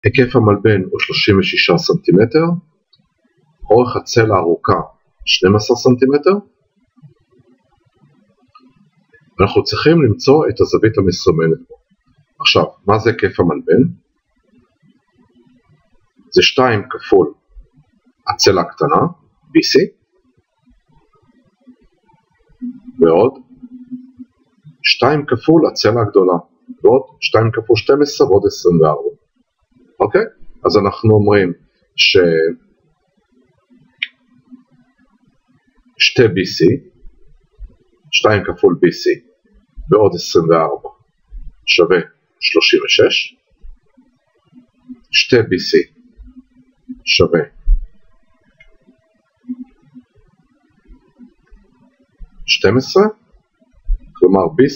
היקף המלבן הוא 36 סנטימטר, אורך הצלע הארוכה 12 סנטימטר. אנחנו צריכים למצוא את הזווית המסומנת פה. עכשיו, מה זה היקף המלבן? זה 2 כפול הצלע הקטנה, BC, ועוד 2 כפול הצלע הגדולה, ועוד 2 כפול 12 ועוד 24. אוקיי? אז אנחנו אומרים שתי BC, 2 כפול BC ועוד 24 שווה 36, 2 BC שווה 12, כלומר BC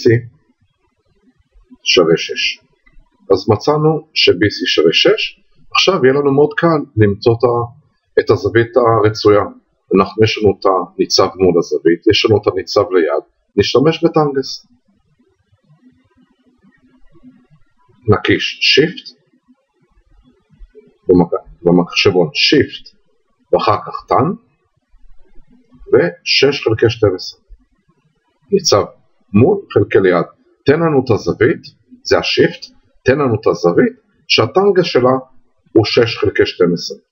שווה 6. אז מצאנו ש-BC שווה 6, עכשיו יהיה לנו מאוד קל למצוא את הזווית הרצויה. יש לנו את הניצב מול הזווית, יש לנו את הניצב ליד, נשתמש בטנגסט. נקיש Shift, במחשבון Shift, ואחר כך תן, ו-6 חלקי 12. ניצב מול חלקי ליד. תן לנו את הזווית, זה ה-Shift, תן לנו את הזווית, שהטנגסט שלה הוא 6 חלקי 12.